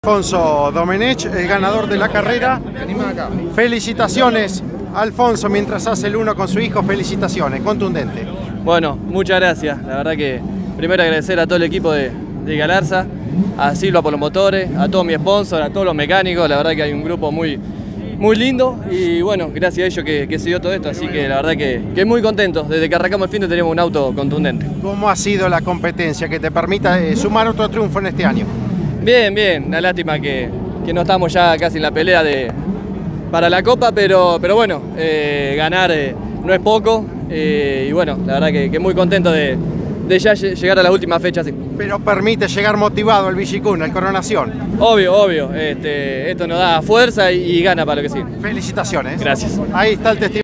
Alfonso Domenech, el ganador de la carrera. Felicitaciones, Alfonso, mientras hace el uno con su hijo, felicitaciones, contundente. Bueno, muchas gracias. La verdad que primero agradecer a todo el equipo de Galarza, a Silva por los motores, a todos mis sponsors, a todos los mecánicos. La verdad que hay un grupo muy lindo y bueno, gracias a ellos que se dio todo esto, así que la verdad que muy contentos. Desde que arrancamos el fin tenemos un auto contundente. ¿Cómo ha sido la competencia que te permita sumar otro triunfo en este año? Bien, bien, una lástima que no estamos ya casi en la pelea para la Copa, pero bueno, ganar no es poco y bueno, la verdad que muy contento de ya llegar a la última fecha así. Pero permite llegar motivado al Villicuna, al Coronación. Obvio, esto nos da fuerza y gana para lo que sigue. Felicitaciones. Gracias. Ahí está el testimonio.